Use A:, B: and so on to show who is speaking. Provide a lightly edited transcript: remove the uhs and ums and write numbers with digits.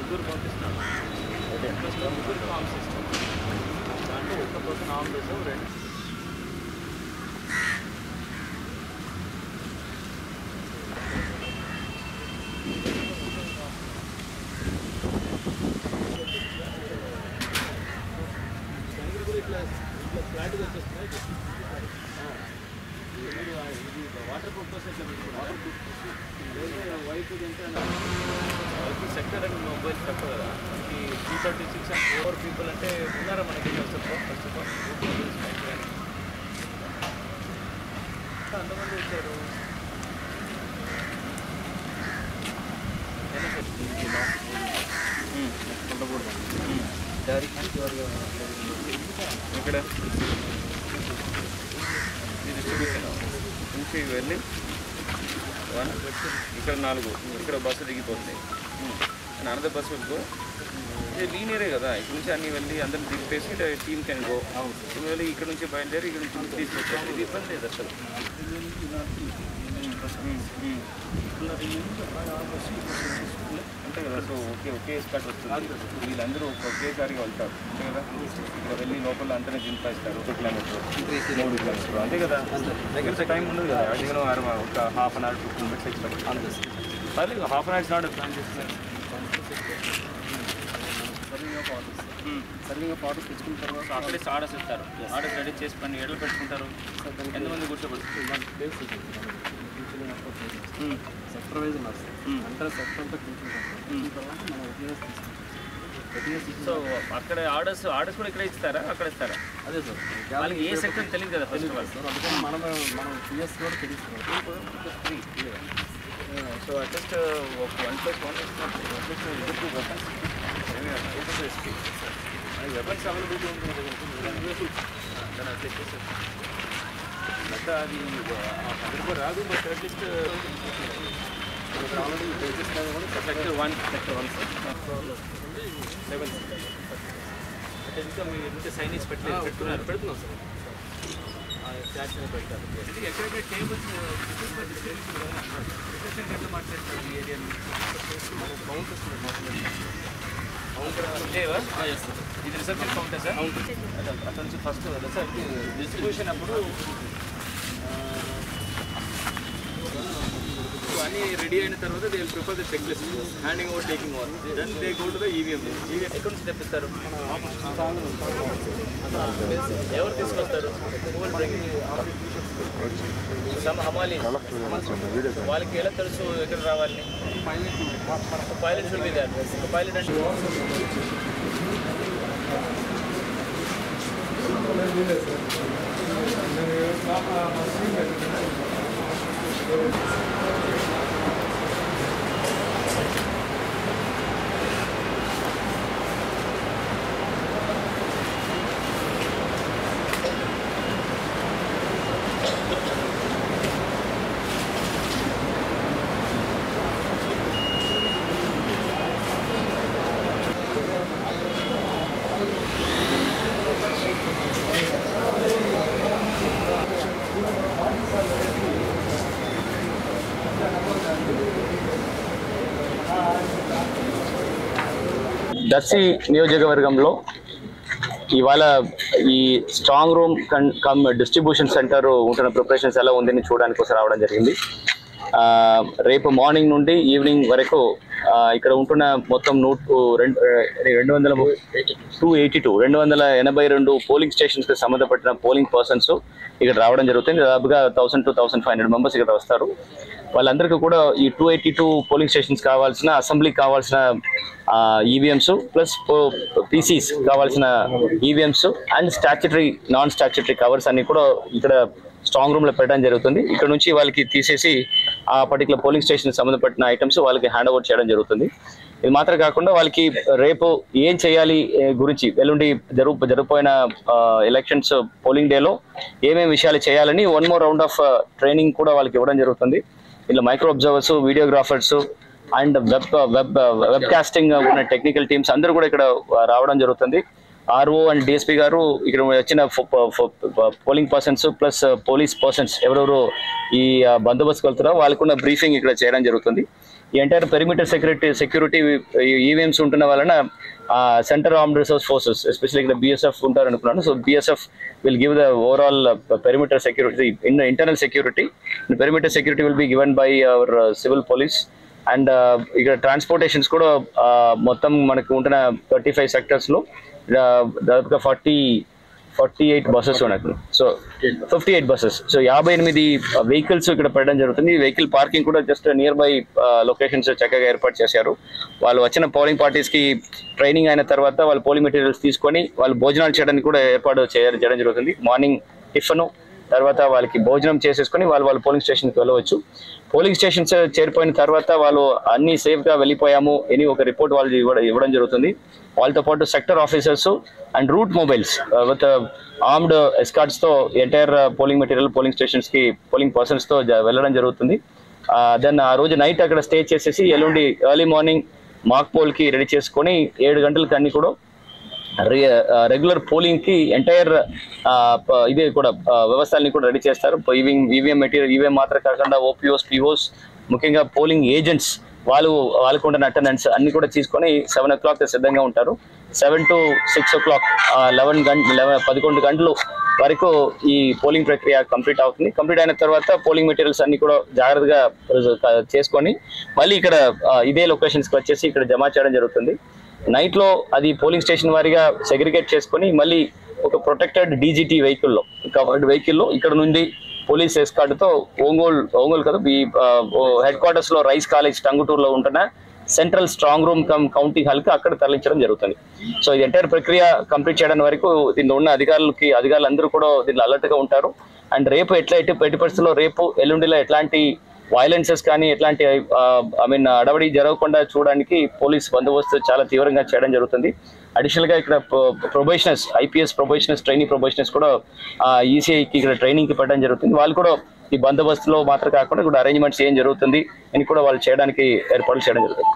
A: ముగ్గురు పంపిస్తున్నాను. ముగ్గురికి ఆర్మ్స్ ఇస్తాం. దాంట్లో ఒక పర్సన్ ఆర్మ్ చేస్తాం. రెండు ఫ్లాట్గా వచ్చేస్తున్నాయి. ఇది వాటర్ పర్పస్ ఎట్లా వాటర్ వైపు అంటే సెక్టర్ అండ్ మొబైల్ తక్కువ కదా. మనకి 336 and 4 people అంటే ఉన్నారా మనకి? ఫస్ట్ ఆఫ్ ఆల్ అంతమంది వచ్చారు. ఇక్కడ డిస్ట్రిబ్యూషన్ నుంచి వెళ్ళి 1 ఇక్కడ 4 ఇక్కడ బస్సు దిగిపోతుంది. అనదర్ బస్సు వెళ్ళిపో. ఇది లీనియరే కదా. ఇక్కడ నుంచి అన్నీ వెళ్ళి అందరిని దిగిపేసి టీమ్ కెన్ గో. వెళ్ళి ఇక్కడ నుంచి బయలుదేరి ఇక్కడ నుంచి తీసుకొచ్చారు. ఇది ఇబ్బంది లేదు అసలు. అంతే కదా. సో ఒకే స్పాట్ వస్తుంది. వీళ్ళందరూ ఒకేసారిగా వెళ్తారు అంతే కదా. ఇక్కడ వెళ్ళి లోపల అంతనే దింపేస్తారు. 2 kilometers 3 kilometers అంతే కదా. దగ్గర టైం ఉండదు కదా. అడిగిన ఒక ½ an hour 15 minutes ఎక్స్పెక్ట్ పర్లేదు. ½ an hour is not plan చేస్తున్నారు. సర్వింగ్ ఆఫ్ ఆర్డర్స్ తెచ్చుకున్న తర్వాత అక్కడే ఆర్డర్స్ ఇస్తారు. ఆర్డర్స్ రెడీ చేసి పని ఎడలు పెట్టుకుంటారు. ఎంతమంది కూర్చోబెడుతుంది? సెక్టర్ వైజ్ ఉన్నారు సార్. అంటే సెక్టర్ అంతా కూర్చుంటారు. సో అక్కడ ఆర్డర్స్ కూడా ఇక్కడ ఇస్తారా? అక్కడ ఇస్తారా? అదే సార్. వాళ్ళకి ఏ సెక్టర్ తెలియదు కదా ఫస్ట్ ఆఫ్ ఆల్. అందుకని మనం పిఎస్ కూడా తెలుస్తున్నాం. సో అట్లీస్ట్ ఒక 1+1 వెపన్స్ అవైలబిలిటీ ఉంటుంది. అది 100 కూడా రాదు. But at least already basis sector 1 level అంటే ఇంకా మీరు ఇంకా సైనిక్స్ పెడుతున్నాం సార్. చార్జ్ పెట్టారు. ఎక్కడెక్కడ టేబుల్స్ ఎట్లా మాట్లాడుతున్నారు ఈ ఏరియా కౌంటర్స్ లేవా? ఇది రిసెప్షన్ కౌంటర్ సార్. అక్కడ నుంచి ఫస్ట్ సార్ డిస్ట్రిబ్యూషన్ అప్పుడు అన్నీ రెడీ అయిన తర్వాత they will prefer the checklist, handing over, taking over. Then they go to the EVM. ఎక్కడి నుంచి తెప్పిస్తారు? ఎవరు తీసుకొస్తారు? హమాలి వాళ్ళకి ఎలా తెలుసు ఎక్కడ రావాలని? Pilot should be there. Pilot అంటే
B: దర్శి నియోజకవర్గంలో ఇవాళ ఈ strong room cum distribution centre ఉంటున్న ప్రిపరేషన్స్ ఎలా ఉందని చూడడానికి కోసం రావడం జరిగింది. రేపు మార్నింగ్ నుండి ఈవినింగ్ వరకు ఇక్కడ ఉంటున్న మొత్తం 282 పోలింగ్ స్టేషన్స్కి సంబంధపడిన పోలింగ్ పర్సన్స్ ఇక్కడ రావడం జరుగుతుంది. దాదాపుగా 1000 to 1500 మెంబర్స్ ఇక్కడ వస్తారు. వాళ్ళందరికీ కూడా ఈ 282 పోలింగ్ స్టేషన్స్ కావాల్సిన అసెంబ్లీకి కావాల్సిన ఈవీఎంస్ ప్లస్ పీసీస్ కావాల్సిన EVMs and statutory non statutory covers అన్ని కూడా ఇక్కడ స్ట్రాంగ్ రూమ్లో పెట్టడం జరుగుతుంది. ఇక్కడ నుంచి వాళ్ళకి తీసేసి ఆ పర్టికులర్ పోలింగ్ స్టేషన్ సంబంధపడిన ఐటమ్స్ వాళ్ళకి హ్యాండ్ ఓవర్ చేయడం జరుగుతుంది. ఇది మాత్రం కాకుండా వాళ్ళకి రేపు ఏం చేయాలి గురించి ఎల్లుండి జరిగిపోయిన ఎలక్షన్స్ పోలింగ్ డేలో ఏమేమి విషయాలు చేయాలని 1 more రౌండ్ ఆఫ్ ట్రైనింగ్ కూడా వాళ్ళకి ఇవ్వడం జరుగుతుంది. ఇందులో micro observers, videographers and webcasting ఉన్న టెక్నికల్ టీమ్స్ అందరూ కూడా ఇక్కడ రావడం జరుగుతుంది. ఆర్ఓ అండ్ డిఎస్పీ గారు ఇక్కడ వచ్చిన polling persons plus police persons ఎవరెవరు ఈ బందోబస్తు వెళ్తారో వాళ్ళకున్న బ్రీఫింగ్ ఇక్కడ చేయడం జరుగుతుంది. ఈ ఎంటైర్ పెరిమీటర్ సెక్యూరిటీ ఈవీఎంస్ ఉంటున్న వలన centre armed resource forces especially ఇక్కడ BSF ఉంటారు అనుకున్నాను. So BSF will give the overall perimeter security, internal security. The perimeter security will be given by our civil police. And ఇక్కడ transportations కూడా మొత్తం మనకు ఉంటున్న 35 సెక్టర్స్లో దాదాపుగా 48 బస్సెస్ ఉన్నాయి. So 58 buses. సో 58 వెహికల్స్ ఇక్కడ పెట్టడం జరుగుతుంది. వెహికల్ పార్కింగ్ కూడా జస్ట్ నియర్ బై లొకేషన్స్ చక్కగా ఏర్పాటు చేశారు. వాళ్ళు వచ్చిన పోలింగ్ పార్టీస్కి ట్రైనింగ్ అయిన తర్వాత వాళ్ళు పోలింగ్ మెటీరియల్స్ తీసుకొని వాళ్ళు భోజనాలు చేయడానికి కూడా ఏర్పాటు చేయడం జరుగుతుంది. మార్నింగ్ టిఫను తర్వాత వాళ్ళకి భోజనం చేసేసుకొని వాళ్ళు పోలింగ్ స్టేషన్కి వెళ్ళవచ్చు. పోలింగ్ స్టేషన్స్ చేరిపోయిన తర్వాత వాళ్ళు అన్ని సేఫ్గా వెళ్ళిపోయాము అని ఒక రిపోర్ట్ వాళ్ళు ఇవ్వడం జరుగుతుంది. వాళ్ళతో పాటు sector officers and route mobiles with armed ఎస్కార్ట్స్తో ఎంటైర్ పోలింగ్ మెటీరియల్ పోలింగ్ స్టేషన్స్కి పోలింగ్ పర్సన్స్తో వెళ్ళడం జరుగుతుంది. దెన్ ఆ రోజు నైట్ అక్కడ స్టే చేసేసి ఎల్లుండి ఎర్లీ మార్నింగ్ మాక్ పోల్కి రెడీ చేసుకొని 7 గంటలకి అన్ని కూడా రెగ్యులర్ పోలింగ్కి ఎంటైర్ ఇదే కూడా వ్యవస్థల్ని కూడా రెడీ చేస్తారు. ఈవీఎం మెటీరియల్ ఈవీఎం మాత్రం కాకుండా OPOs POs ముఖ్యంగా పోలింగ్ ఏజెంట్స్ వాళ్ళకు ఉండే అటెండెన్స్ అన్ని కూడా తీసుకొని 7 o'clock సిద్ధంగా ఉంటారు. 7 to 6 o'clock 11 గంటలు వరకు ఈ పోలింగ్ ప్రక్రియ కంప్లీట్ అవుతుంది. కంప్లీట్ అయిన తర్వాత పోలింగ్ మెటీరియల్స్ అన్ని కూడా జాగ్రత్తగా చేసుకొని మళ్ళీ ఇక్కడ ఇదే లొకేషన్స్కి వచ్చేసి ఇక్కడ జమ చేయడం జరుగుతుంది. నైట్లో అది పోలింగ్ స్టేషన్ వారిగా సెగ్రిగేట్ చేసుకొని మళ్ళీ ఒక ప్రొటెక్టెడ్ DGT వెహికల్లో కవర్డ్ వెహికల్లో ఇక్కడ నుండి పోలీస్ ఎస్కార్ట్తో ఒంగోలు కదా ఈ హెడ్ క్వార్టర్స్లో రైస్ కాలేజ్ టంగుటూరులో ఉంటున్న సెంట్రల్ స్ట్రాంగ్ రూమ్ కౌంటీ హాల్కి అక్కడ తరలించడం జరుగుతుంది. సో ఇది ఎంటైర్ ప్రక్రియ కంప్లీట్ చేయడం వరకు దీనిలో ఉన్న అధికారులందరూ కూడా దీనిలో అలర్ట్గా ఉంటారు. అండ్ రేపు ఎట్టి పరిస్థితుల్లో రేపు ఎల్లుండిలో ఎట్లాంటి వైలెన్సెస్ కానీ ఎట్లాంటి అడవడి జరగకుండా చూడడానికి పోలీస్ బందోబస్తు చాలా తీవ్రంగా చేయడం జరుగుతుంది. అడిషనల్గా ఇక్కడ ప్రొబేషనర్స్ IPS ప్రొబేషనర్స్ ట్రైనింగ్ ప్రొబేషనర్స్ కూడా ECIకి ఇక్కడ ట్రైనింగ్కి పెట్టడం జరుగుతుంది. వాళ్ళు కూడా ఈ బందోబస్తులో మాత్రం కాకుండా ఇక్కడ అరేంజ్మెంట్స్ ఏం జరుగుతుంది అని కూడా వాళ్ళు చేయడానికి ఏర్పాట్లు చేయడం జరుగుతుంది.